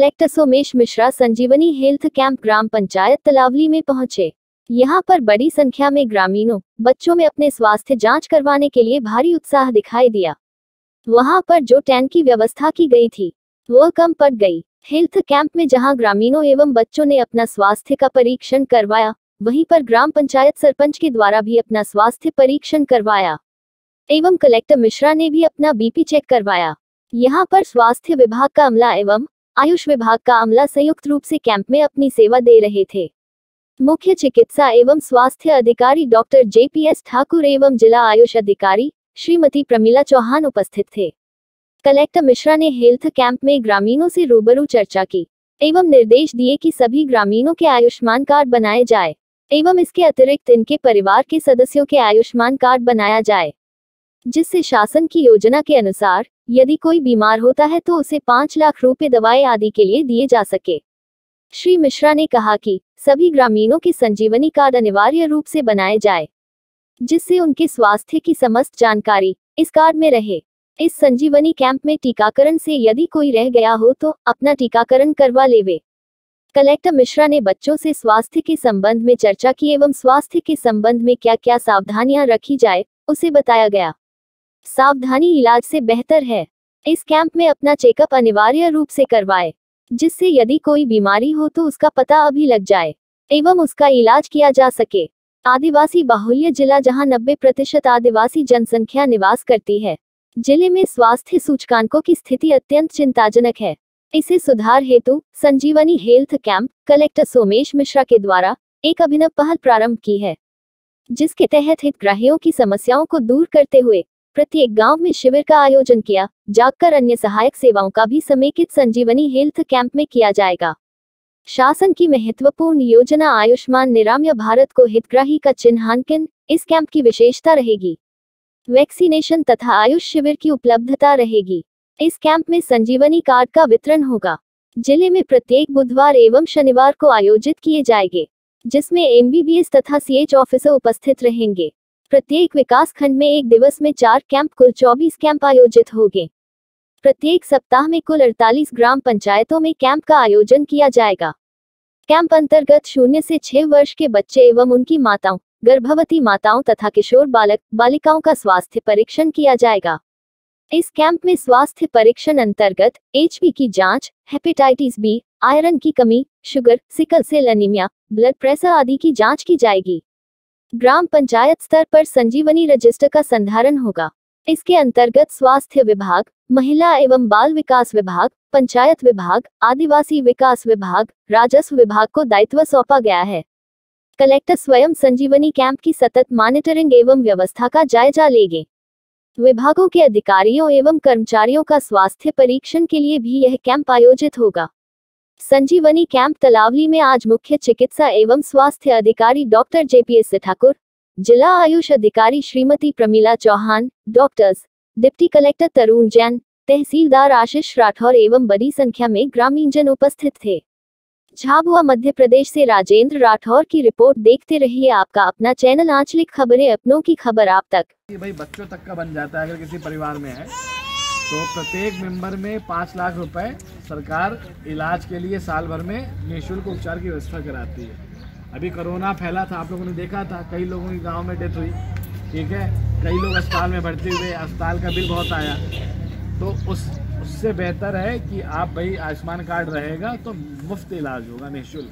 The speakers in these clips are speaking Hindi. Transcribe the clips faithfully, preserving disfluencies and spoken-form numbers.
Collector Somesh Mishra Sanjeevani health camp ग्राम पंचायत तलावली में पहुंचे। यहां पर बड़ी संख्या में ग्रामीणों बच्चों में अपने स्वास्थ्य जांच करवाने के लिए भारी उत्साह दिखाई दिया। वहां पर जो टेंट की व्यवस्था की गई थी वह कम पड़ गई। हेल्थ कैंप में जहां ग्रामीणों एवं बच्चों ने अपना स्वास्थ्य का परीक्षण करवाया, वहीं पर ग्राम पंचायत सरपंच के द्वारा भी अपना स्वास्थ्य परीक्षण करवाया एवं कलेक्टर मिश्रा ने भी अपना बीपी चेक करवाया। यहां पर स्वास्थ्य विभाग का अमला एवं आयुष विभाग का अमला संयुक्त रूप से कैंप में अपनी सेवा दे रहे थे। मुख्य चिकित्सा एवं स्वास्थ्य अधिकारी डॉक्टर जेपीएस ठाकुर एवं जिला आयुष अधिकारी श्रीमती प्रमीला चौहान उपस्थित थे। कलेक्टर मिश्रा ने हेल्थ कैंप में ग्रामीणों से रूबरू चर्चा की एवं निर्देश दिए कि सभी ग्रामीणों के आयुष्मान कार्ड बनाए जाए एवं इसके अतिरिक्त इनके परिवार के सदस्यों के आयुष्मान कार्ड बनाया जाए, जिससे शासन की योजना के अनुसार यदि कोई बीमार होता है तो उसे पाँच लाख रुपए दवाएं आदि के लिए दिए जा सके। श्री मिश्रा ने कहा कि सभी ग्रामीणों के संजीवनी कार्ड अनिवार्य रूप से बनाए जाए, जिससे उनके स्वास्थ्य की समस्त जानकारी इस कार्ड में रहे। इस संजीवनी कैंप में टीकाकरण से यदि कोई रह गया हो तो अपना टीकाकरण करवा लेवे। कलेक्टर मिश्रा ने बच्चों से स्वास्थ्य के संबंध में चर्चा की एवं स्वास्थ्य के संबंध में क्या क्या सावधानियां रखी जाए उसे बताया गया। सावधानी इलाज से बेहतर है। इस कैंप में अपना चेकअप अनिवार्य रूप से करवाए, जिससे यदि कोई बीमारी हो तो उसका पता अभी लग जाए एवं उसका इलाज किया जा सके। आदिवासी बाहुल्य जिला जहां नब्बे प्रतिशत आदिवासी जनसंख्या निवास करती है, जिले में स्वास्थ्य सूचकांकों की स्थिति अत्यंत चिंताजनक है। इसे सुधार हेतु Sanjeevani health camp collector Somesh Mishra के द्वारा एक अभिनव पहल प्रारंभ की है, जिसके तहत हितग्राहियों की समस्याओं को दूर करते हुए प्रत्येक गांव में शिविर का आयोजन किया जाकर अन्य सहायक सेवाओं का भी समेकित संजीवनी हेल्थ कैंप में किया जाएगा। शासन की महत्वपूर्ण योजना आयुष्मान निरामय भारत को हितग्राही का चिन्हांकन इस कैंप की विशेषता रहेगी। वैक्सीनेशन तथा आयुष शिविर की उपलब्धता रहेगी। इस कैंप में संजीवनी कार्ड का वितरण होगा। जिले में प्रत्येक बुधवार एवं शनिवार को आयोजित किए जाएंगे, जिसमें एमबीबीएस तथा सीएच ऑफिसर उपस्थित रहेंगे। प्रत्येक विकास खंड में एक दिवस में चार कैंप कुल चौबीस कैंप आयोजित होंगे। प्रत्येक सप्ताह में कुल अड़तालीस ग्राम पंचायतों में कैंप का आयोजन किया जाएगा। कैंप अंतर्गत शून्य से छह वर्ष के बच्चे एवं उनकी माताओं, गर्भवती माताओं तथा किशोर बालक बालिकाओं का स्वास्थ्य परीक्षण किया जाएगा। इस कैंप में स्वास्थ्य परीक्षण अंतर्गत एचपी की जांच, हेपेटाइटिस बी, आयरन की कमी, sugar, sickle cell anaemia, blood pressure आदि की जांच की जाएगी। ग्राम पंचायत स्तर पर संजीवनी रजिस्टर का संधारण होगा। इसके अंतर्गत स्वास्थ्य विभाग, महिला एवं बाल विकास विभाग, पंचायत विभाग, आदिवासी विकास विभाग, राजस्व विभाग को दायित्व सौंपा गया है। कलेक्टर स्वयं संजीवनी कैंप की सतत मॉनिटरिंग एवं व्यवस्था का जायजा लेंगे। विभागों के अधिकारियों एवं कर्मचारियों का स्वास्थ्य परीक्षण के लिए भी यह कैंप आयोजित होगा। संजीवनी कैंप तलावली में आज मुख्य चिकित्सा एवं स्वास्थ्य अधिकारी डॉक्टर जेपीएस ठाकुर, जिला आयुष अधिकारी Shrimati Pramila Chauhan, doctors, deputy collector Tarun Jain, tehsildar Ashish Rathore एवं बड़ी संख्या में ग्रामीणजन उपस्थित थे। झाबुआ मध्य प्रदेश से राजेंद्र राठौर की रिपोर्ट। देखते रहिए आपका अपना चैनल आंचलिक खबरें, अपनों की खबर आप तक। भाई बच्चों तक का बन जाता है। अगर किसी परिवार में है तो प्रत्येक मेंबर में पाँच लाख रुपए सरकार इलाज के लिए साल भर में निःशुल्क उपचार की व्यवस्था कराती है। अभी कोरोना फैला था, आप लोगों ने देखा था, कई लोगों की गांव में डेथ हुई, ठीक है, कई लोग अस्पताल में भर्ती हुए, अस्पताल का बिल बहुत आया। तो उस उससे बेहतर है कि आप भाई आयुष्मान कार्ड रहेगा तो मुफ्त इलाज होगा, निःशुल्क।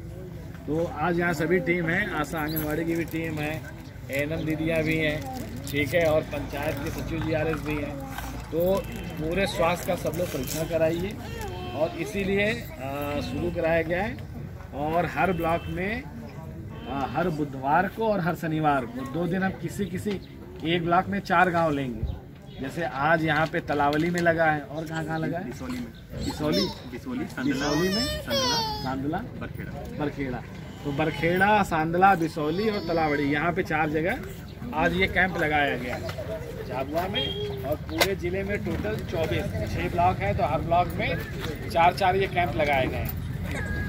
तो आज यहाँ सभी टीम है, आशा आंगनवाड़ी की भी टीम है, एएनएम दीदियाँ भी हैं, ठीक है, और पंचायत के सचिव जीआरएस भी हैं। तो पूरे स्वास्थ्य का सब लोग परीक्षण कराइए और इसीलिए शुरू कराया गया है। और हर ब्लॉक में आ, हर बुधवार को और हर शनिवार को दो दिन हम किसी किसी एक ब्लॉक में चार गांव लेंगे। जैसे आज यहाँ पे तलावली में लगा है, और कहाँ कहाँ लगा है? बिसौली में, बिसौली बिसौली बिसौली में, सांदला, बरखेड़ा बरखेड़ा तो बरखेड़ा, सांदला, बिसौली और तलावड़ी, यहाँ पे चार जगह आज ये कैंप लगाया गया है झाबुआ में। और पूरे ज़िले में टोटल चौबीस छः ब्लॉक हैं, तो हर ब्लॉक में चार चार ये कैंप लगाए गए हैं।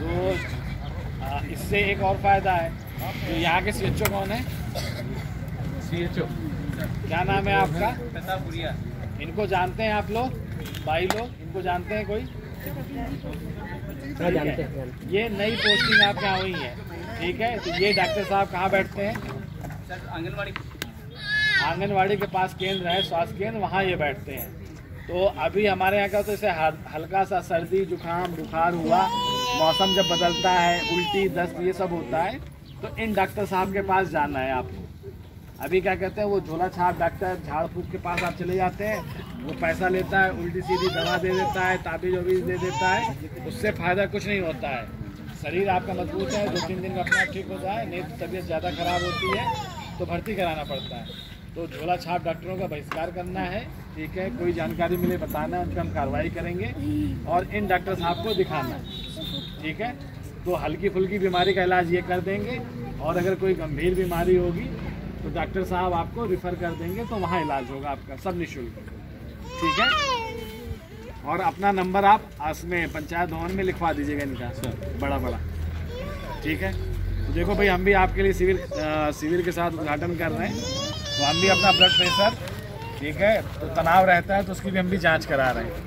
तो इससे एक और फ़ायदा है, तो यहाँ के सीएचओ कौन है? सीएचओ क्या नाम है आपका? प्रतापुरिया। इनको जानते हैं आप लोग, भाई लोग, इनको जानते हैं कोई? ये नई पोस्टिंग आपके यहाँ हुई है, ठीक है। तो ये डॉक्टर साहब कहाँ बैठते हैं? आंगनवाड़ी आंगनवाड़ी के पास केंद्र है, स्वास्थ्य केंद्र, वहाँ ये बैठते हैं। तो अभी हमारे यहाँ का तो जैसे हल्का सा सर्दी जुकाम बुखार हुआ, मौसम जब बदलता है, उल्टी दस्त ये सब होता है, तो इन डॉक्टर साहब के पास जाना है आपको। अभी क्या कहते हैं, वो झोला छाप डॉक्टर झाड़ फूक के पास आप चले जाते हैं, वो पैसा लेता है, उल्टी सीधी दवा दे देता है, ताबीज वाबीज दे देता है, उससे फ़ायदा कुछ नहीं होता है। शरीर आपका मजबूत है, दो तीन दिन में अपने आप ठीक हो जाए, नहीं तो तबीयत ज़्यादा खराब होती है तो भर्ती कराना पड़ता है। तो झोला छाप डॉक्टरों का बहिष्कार करना है, ठीक है। कोई जानकारी मिले बताना, उन पर हम कार्रवाई करेंगे और इन डॉक्टर साहब को दिखाना, ठीक है। तो हल्की फुल्की बीमारी का इलाज ये कर देंगे और अगर कोई गंभीर बीमारी होगी तो डॉक्टर साहब आपको रिफ़र कर देंगे, तो वहाँ इलाज होगा आपका सब निःशुल्क, ठीक है। और अपना नंबर आप इसमें पंचायत भवन में लिखवा दीजिएगा इनका बड़ा बड़ा, ठीक है। तो देखो भाई, हम भी आपके लिए सिविल सिविल के साथ उद्घाटन कर रहे हैं, तो हम भी अपना ब्लड प्रेशर, ठीक है, तो तनाव रहता है तो उसकी भी हम भी जांच करा रहे हैं।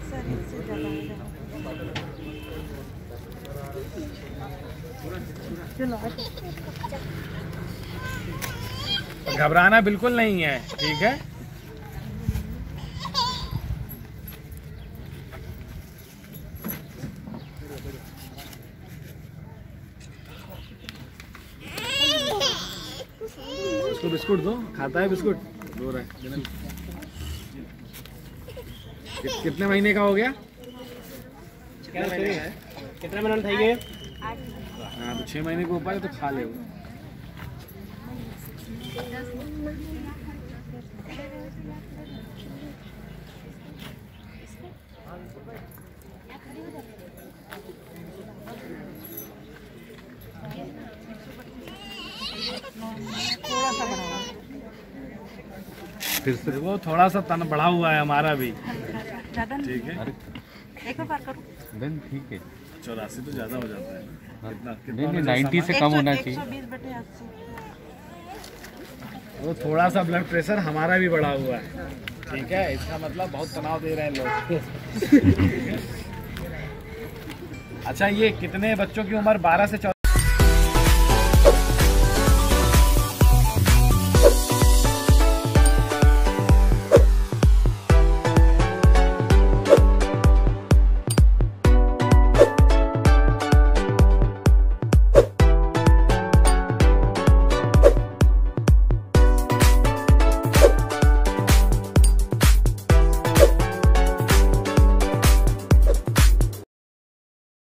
घबराना बिल्कुल नहीं है, ठीक है। उसको बिस्कुट दो, खाता है बिस्कुट, दो रहा है। कि, कितने महीने का हो गया? कितने महीने થઈ ગયે? हाँ, तो छः महीने के ऊपर है तो खा ले। फिर से वो थोड़ा सा तन बढ़ा हुआ है हमारा भी, ठीक है। एक बार करो, ठीक है। चौरासी तो ज़्यादा हो जाता है, कितना नहीं नहीं नाइन्टी से कम होना चाहिए। वो थोड़ा सा ब्लड प्रेशर हमारा भी बढ़ा हुआ है, ठीक है। इसका मतलब बहुत तनाव दे रहे हैं लोग। अच्छा, ये कितने बच्चों की उम्र? बारह से चौदह